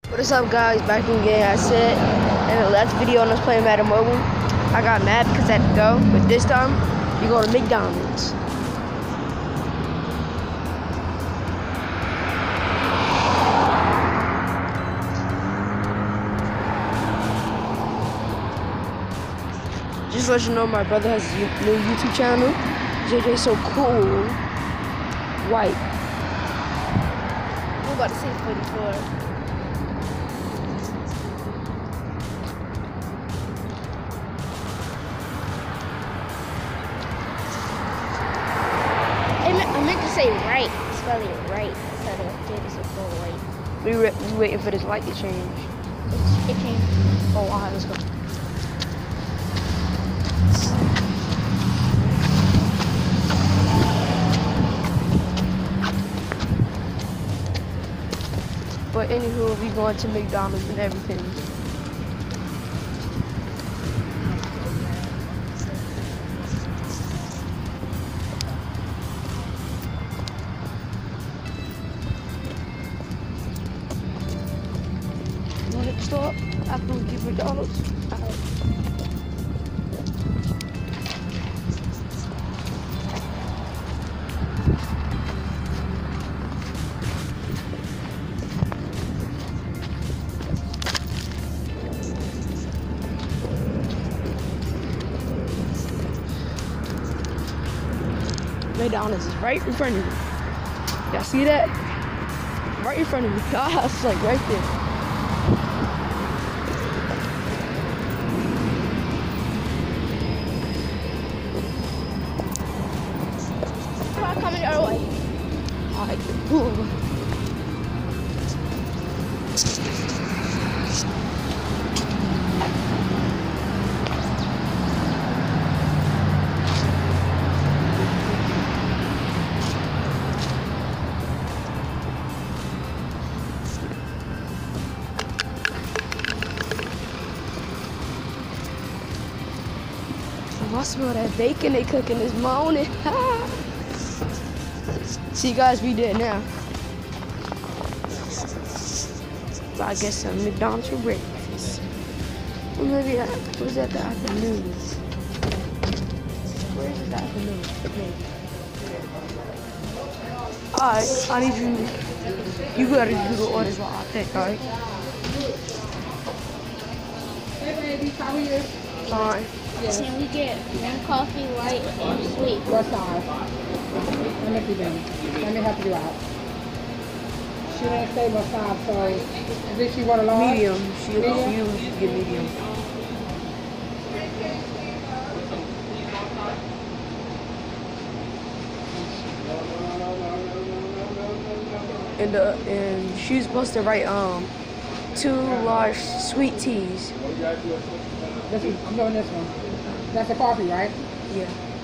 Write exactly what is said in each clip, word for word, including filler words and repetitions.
What is up, guys? Back again. I said in the last video on us playing Madden Mobile, I got mad because I had to go, but this time you go to McDonald's. Just to let you know, my brother has a new YouTube channel, J J So Cool White. I'm about to say forty-four. I meant to say right, spell it right instead of J J So Cool White. We re we waiting for this light to change. It's, it changed. Oh, alright, let's go. But anywho, we going to McDonald's and everything. You want to stop after we get McDonald's? Alright. McDonald's is right in front of me. Y'all see that? Right in front of me. God's like right there. Car coming our way. Alright, cool. I smell that bacon they cooking this morning. See, guys, we did now. So I guess some McDonald's for breakfast. Or maybe that was at the afternoon. Where is the afternoon? Alright, I need you. You gotta do the orders while I pick, alright? Hey, baby, how are you? Alright. Yes. Can we get one coffee, light, and sweet? What size? Let me do them. Let me help you out. She didn't say what size, so did she want a large? Medium. She, medium? she usually get medium. And the and she's supposed to write um two large sweet teas. This is, I'm doing this one. That's a coffee, right? Yeah.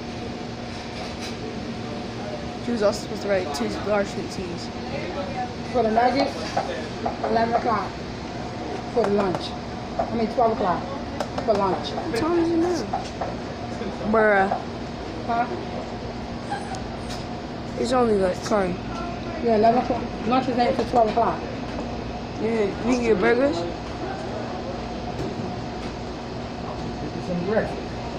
She was also supposed to write two large sweet teas. For the nuggets, eleven o'clock. For the lunch. I mean twelve o'clock. For lunch. What time is it now? Bruh. Huh? It's only like curry. Yeah, eleven o'clock. Lunch is eight to twelve o'clock. Yeah, we can get burgers. Some breakfast.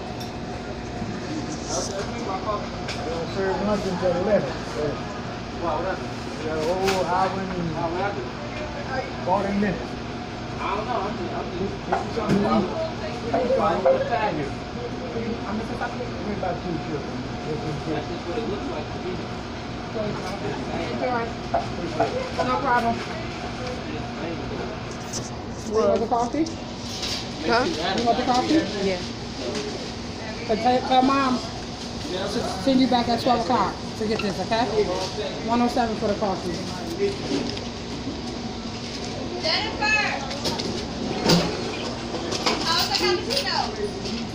They don't serve lunch until eleven. So, wow, what happened? We got a whole hour and forty minutes. I don't know. I'm just, I'm just, this is something to eat. I'm going to tag you. I'm just talking about two children. That's just what it looks like to me. It's all right. No problem. You want the coffee? Huh? You want the coffee? Yeah. But tell, tell mom to send you back at twelve o'clock to get this, okay? one oh seven for the coffee. Jennifer! How's the cappuccino?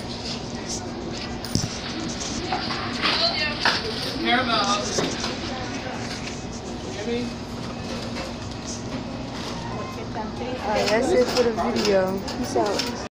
Caramel. Alright, that's it for the video. Peace out.